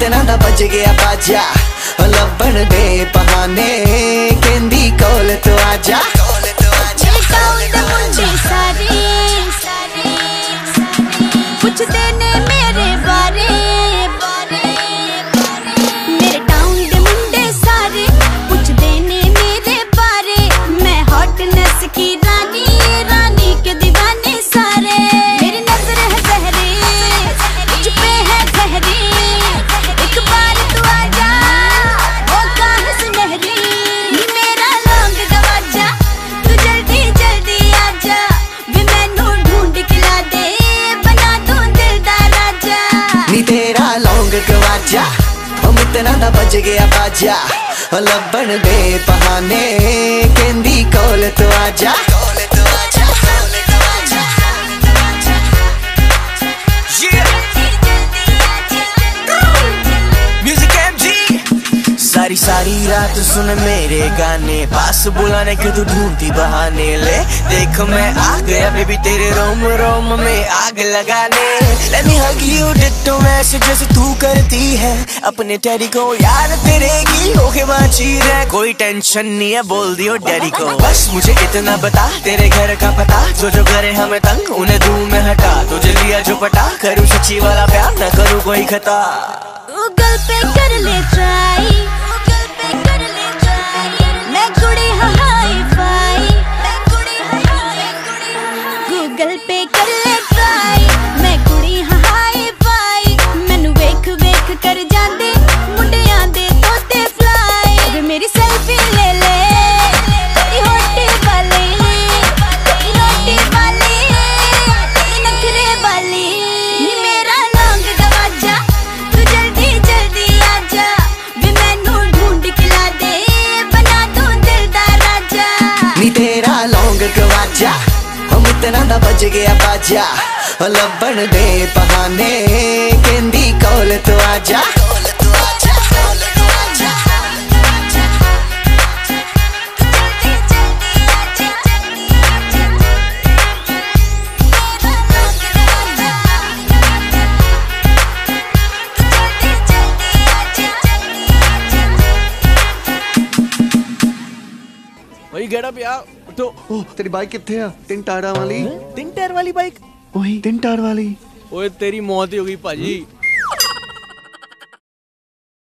मित्तरां दा बज गया बाजा लब्बण दे बहाने कहंदी कोल तो आजा पुछदे ने मेरे बारे मेरे टाउन दे मुंडे सारे पुछदे ने मेरे बारे मैं हॉटनेस की रानी रानी के दीवाने सारे मेरी नजर है जहरी मुझ पे है जहरी एक बार तू आजा वो काहे सुनहरी मेरा लौंग गवाचा तू जल्दी जल्दी आजा वे मैनू ढूंढ के ला दे बना दूं दिल दा राजा नी तेरा लौंग गवाचा मित्तरां दा बज गया बाजा लब्बण दे बहाने कहंदी कोल तो आजा सारी सारी रात सुन मेरे गाने पास बुलाने के तू ढूंढती बहाने ले देख मैं आ गया बेबी तेरे रोम रोम में आग लगाने Let me hug you ditto वैसे जैसे तू करती है अपने डैडी को यार तेरे की होके बाची रहे कोई टेंशन नहीं है बोल दियो डैडी को बस मुझे इतना बता तेरे घर का पता जो जो करे हमें तंग उन्हें दूर में हटा तुझे लिया जो पटा करूँ सच्ची वाला प्यार न करूँ कोई खता गूगल पे कर ले ट्राई मैं कुड़ी हाई फाई गूगल पे कर ले ट्राई मैं कुड़ी हाई फाई मैनू वेख वेख कर जांदे मुंडियां दे तोते फ्लाई अबे मेरी सेल्फी ले ले तेरी होटी वाली रोटी वाली नखरे वाली नी मेरा लौंग गवाचा तू जल्दी जल्दी आजा वे मैनू ढूंढ के ला दे बना दूं दिल दा राजा नी तेरा लौंग गवाचा मित्तरां दा बज गया बाजा लब्बण दे बहाने कहंदी कोल तो आजा भाई गेट अप यार तो तेरी बाइक कितने आ तीन टायरा वाली तीन टायर वाली बाइक वही तीन टायर वाली ओए तेरी मौत ही हो गई भाजी